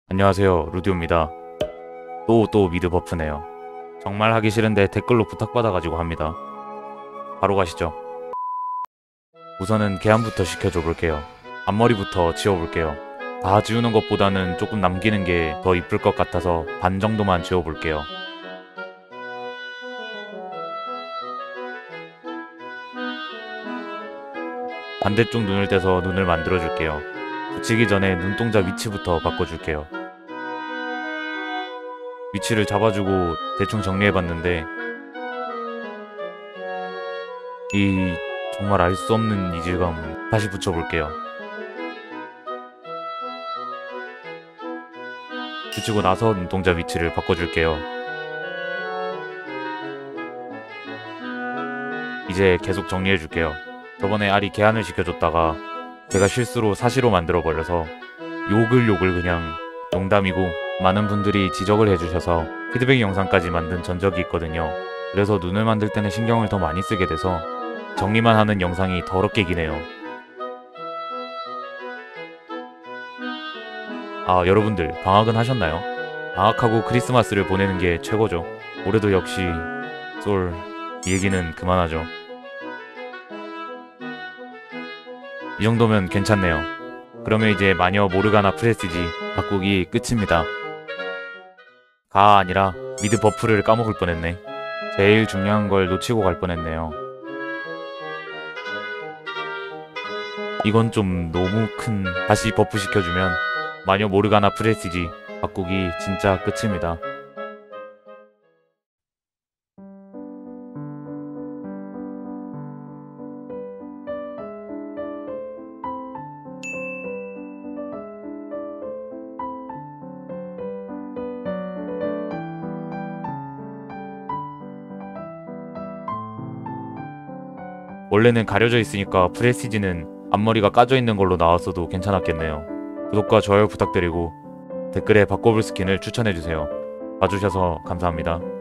안녕하세요, 루디오입니다. 또 미드 버프네요. 정말 하기 싫은데 댓글로 부탁받아가지고 합니다. 바로 가시죠. 우선은 계안부터 시켜줘 볼게요. 앞머리부터 지워볼게요. 다 지우는 것보다는 조금 남기는 게 더 이쁠 것 같아서 반 정도만 지워볼게요. 반대쪽 눈을 떼서 눈을 만들어줄게요. 붙이기 전에 눈동자 위치부터 바꿔줄게요. 위치를 잡아주고 대충 정리해봤는데 이 정말 알 수 없는 이질감 다시 붙여볼게요. 붙이고 나서 눈동자 위치를 바꿔줄게요. 이제 계속 정리해줄게요. 저번에 알이 계안을 시켜줬다가 제가 실수로 사시로 만들어버려서 욕을 그냥 농담이고 많은 분들이 지적을 해주셔서 피드백 영상까지 만든 전적이 있거든요. 그래서 눈을 만들 때는 신경을 더 많이 쓰게 돼서 정리만 하는 영상이 더럽게 기네요. 아, 여러분들 방학은 하셨나요? 방학하고 크리스마스를 보내는 게 최고죠. 올해도 역시 이 얘기는 그만하죠. 이 정도면 괜찮네요. 그러면 이제 마녀 모르가나 프레스티지 바꾸기 끝입니다. 가 아니라 미드 버프를 까먹을 뻔했네. 제일 중요한 걸 놓치고 갈 뻔했네요. 이건 좀 너무 큰. 다시 버프 시켜주면 마녀 모르가나 프레스티지 바꾸기 진짜 끝입니다. 원래는 가려져 있으니까 프레스티지는 앞머리가 까져 있는 걸로 나왔어도 괜찮았겠네요. 구독과 좋아요 부탁드리고 댓글에 바꿔볼 스킨을 추천해주세요. 봐주셔서 감사합니다.